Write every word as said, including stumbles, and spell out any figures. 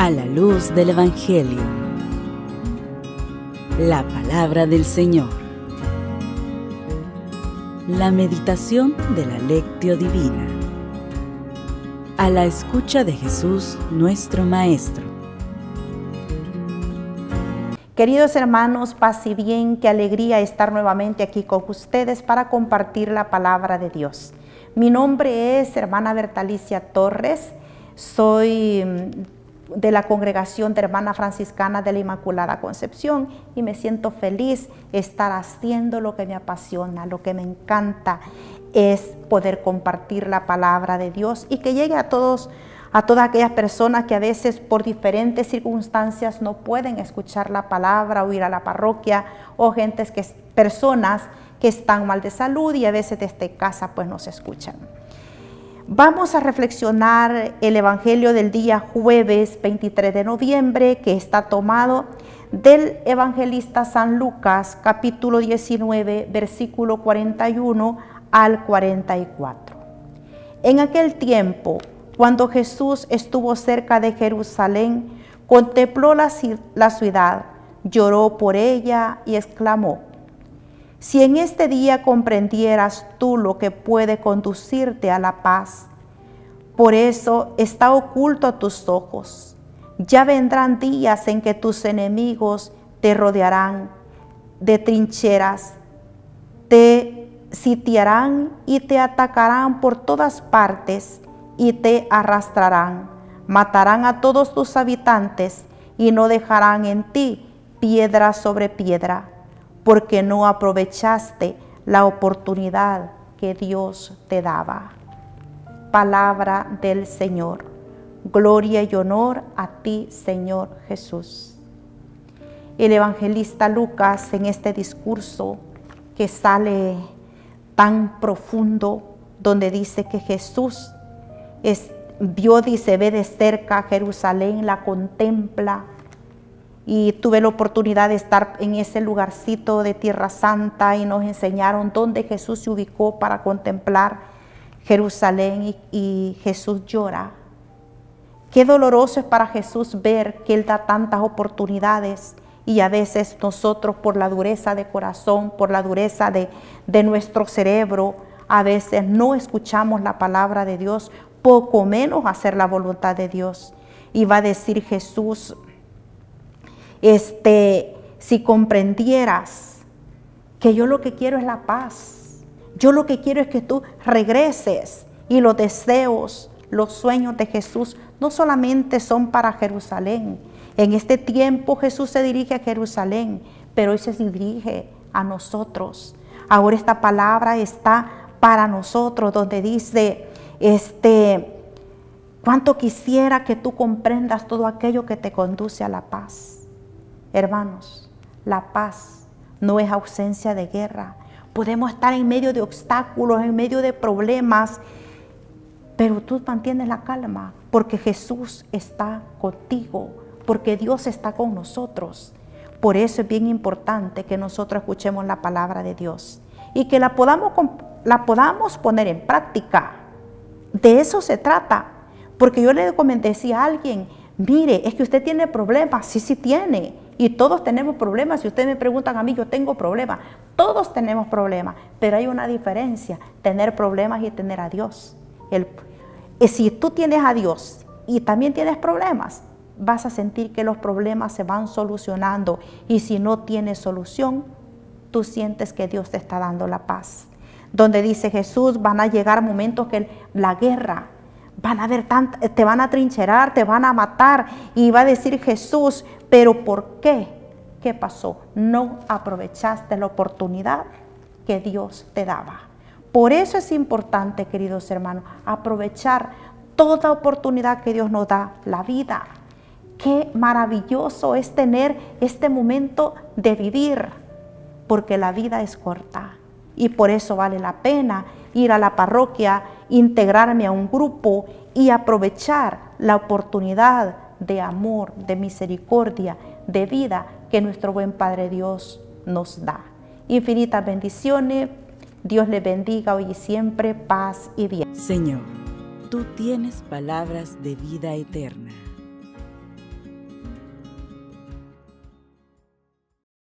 a la luz del Evangelio. La palabra del Señor. La meditación de la Lectio Divina. A la escucha de Jesús, nuestro Maestro. Queridos hermanos, paz y bien, qué alegría estar nuevamente aquí con ustedes para compartir la palabra de Dios. Mi nombre es hermana Bertalicia Torres, soy de la congregación de hermana franciscana de la Inmaculada Concepción y me siento feliz estar haciendo lo que me apasiona, lo que me encanta es poder compartir la palabra de Dios y que llegue a todos, a todas aquellas personas que a veces por diferentes circunstancias no pueden escuchar la palabra o ir a la parroquia, o gentes que, personas que están mal de salud y a veces desde casa pues nos escuchan. Vamos a reflexionar el Evangelio del día jueves veintitrés de noviembre, que está tomado del evangelista San Lucas, capítulo diecinueve, versículo cuarenta y uno al cuarenta y cuatro. En aquel tiempo, cuando Jesús estuvo cerca de Jerusalén, contempló la, la ciudad, lloró por ella y exclamó: si en este día comprendieras tú lo que puede conducirte a la paz, por eso está oculto a tus ojos. Ya vendrán días en que tus enemigos te rodearán de trincheras, te sitiarán y te atacarán por todas partes y te arrastrarán. Matarán a todos tus habitantes y no dejarán en ti piedra sobre piedra, porque no aprovechaste la oportunidad que Dios te daba. Palabra del Señor. Gloria y honor a ti, Señor Jesús. El evangelista Lucas, en este discurso que sale tan profundo, donde dice que Jesús es, vio, dice, ve de cerca Jerusalén, la contempla, y tuve la oportunidad de estar en ese lugarcito de Tierra Santa y nos enseñaron dónde Jesús se ubicó para contemplar Jerusalén y, y Jesús llora. Qué doloroso es para Jesús ver que Él da tantas oportunidades y a veces nosotros por la dureza de corazón, por la dureza de, de nuestro cerebro, a veces no escuchamos la palabra de Dios, poco menos hacer la voluntad de Dios. Y va a decir Jesús: Este, si comprendieras que yo lo que quiero es la paz, yo lo que quiero es que tú regreses, y los deseos, los sueños de Jesús no solamente son para Jerusalén. En este tiempo Jesús se dirige a Jerusalén, pero hoy se dirige a nosotros. Ahora esta palabra está para nosotros, donde dice, este, cuánto quisiera que tú comprendas todo aquello que te conduce a la paz. Hermanos, la paz no es ausencia de guerra. Podemos estar en medio de obstáculos, en medio de problemas, pero tú mantienes la calma porque Jesús está contigo, porque Dios está con nosotros. Por eso es bien importante que nosotros escuchemos la palabra de Dios y que la podamos, la podamos poner en práctica. De eso se trata, porque yo le comenté a alguien: mire, es que usted tiene problemas. Sí, sí tiene. Y todos tenemos problemas. Si ustedes me preguntan a mí, yo tengo problemas. Todos tenemos problemas. Pero hay una diferencia: tener problemas y tener a Dios. El, si tú tienes a Dios y también tienes problemas, vas a sentir que los problemas se van solucionando. Y si no tienes solución, tú sientes que Dios te está dando la paz. Donde dice Jesús, van a llegar momentos que la guerra, van a ver tant, te van a trincherar, te van a matar. Y va a decir Jesús: ¿pero por qué? ¿Qué pasó? No aprovechaste la oportunidad que Dios te daba. Por eso es importante, queridos hermanos, aprovechar toda oportunidad que Dios nos da, la vida. Qué maravilloso es tener este momento de vivir, porque la vida es corta. Y por eso vale la pena ir a la parroquia, integrarme a un grupo y aprovechar la oportunidad de amor, de misericordia, de vida que nuestro buen Padre Dios nos da. Infinitas bendiciones. Dios les bendiga hoy y siempre, paz y bien. Señor, tú tienes palabras de vida eterna.